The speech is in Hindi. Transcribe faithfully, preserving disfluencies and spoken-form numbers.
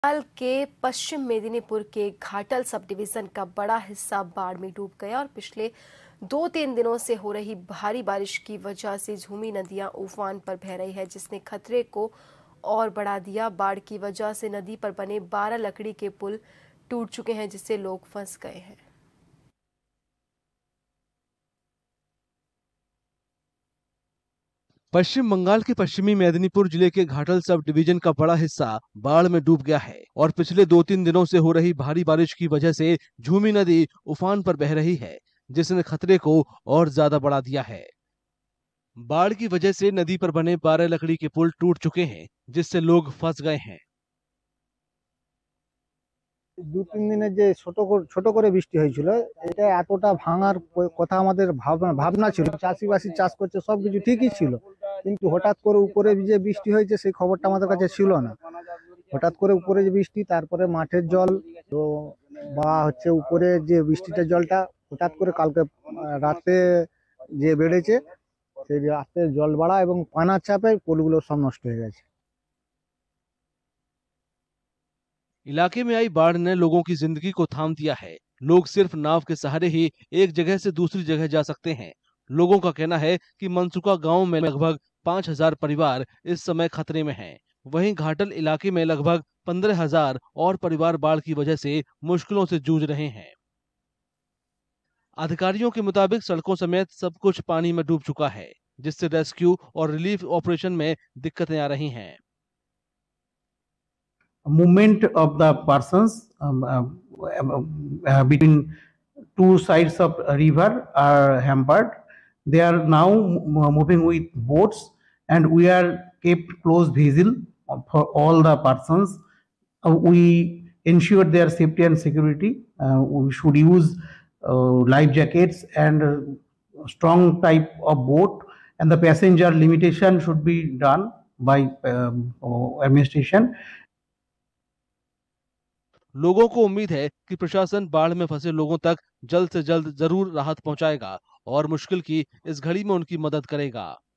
बंगाल के पश्चिम मेदिनीपुर के घाटल सब डिवीजन का बड़ा हिस्सा बाढ़ में डूब गया और पिछले दो तीन दिनों से हो रही भारी बारिश की वजह से झूमी नदियां उफान पर बह रही है, जिसने खतरे को और बढ़ा दिया। बाढ़ की वजह से नदी पर बने बारह लकड़ी के पुल टूट चुके हैं, जिससे लोग फंस गए हैं। पश्चिम बंगाल के पश्चिमी मेदिनीपुर जिले के घाटल सब डिवीजन का बड़ा हिस्सा बाढ़ में डूब गया है और पिछले दो तीन दिनों से हो रही भारी बारिश की वजह से झूमी नदी उफान पर बह रही है, जिसने खतरे को और ज्यादा बढ़ा दिया है। बाढ़ की वजह से नदी पर बने बारह लकड़ी के पुल टूट चुके हैं, जिससे लोग फंस गए हैं। দু তিন দিনের যে ছোট করে ছোট করে বৃষ্টি হয়েছিল, এটা এতটা ভাঙার প- কথা আমাদের ভাবনা ভাবনা ছিল। চাষিবাসী চাষ করছে, সবকিছু ঠিকই ছিল, কিন্তু হঠাৎ করে উপরে যে বৃষ্টি হয়েছে সেই খবরটা আমাদের কাছে ছিল না। হঠাৎ করে উপরে যে বৃষ্টি, তারপরে মাঠের জল, তো বা হচ্ছে উপরে যে বৃষ্টিটার জলটা হঠাৎ করে কালকে আহ, রাতে যে বেড়েছে, সেই রাতে জল বাড়া এবং পানার চাপে পোলগুলো সব নষ্ট হয়ে গেছে। इलाके में आई बाढ़ ने लोगों की जिंदगी को थाम दिया है। लोग सिर्फ नाव के सहारे ही एक जगह से दूसरी जगह जा सकते हैं। लोगों का कहना है कि मनसुका गांव में लगभग पाँच हजार परिवार इस समय खतरे में हैं। वहीं घाटल इलाके में लगभग पंद्रह हजार और परिवार बाढ़ की वजह से मुश्किलों से जूझ रहे हैं। अधिकारियों के मुताबिक सड़कों समेत सब कुछ पानी में डूब चुका है, जिससे रेस्क्यू और रिलीफ ऑपरेशन में दिक्कतें आ रही हैं। movement of the persons um, uh, uh, between two sides of a river are hampered. They are now mo- moving with boats, and we are kept close vigil for all the persons. Uh, we ensure their safety and security. Uh, we should use uh, life jackets and uh, strong type of boat, and the passenger limitation should be done by um, uh, administration. लोगों को उम्मीद है कि प्रशासन बाढ़ में फंसे लोगों तक जल्द से जल्द जरूर राहत पहुंचाएगा और मुश्किल की इस घड़ी में उनकी मदद करेगा।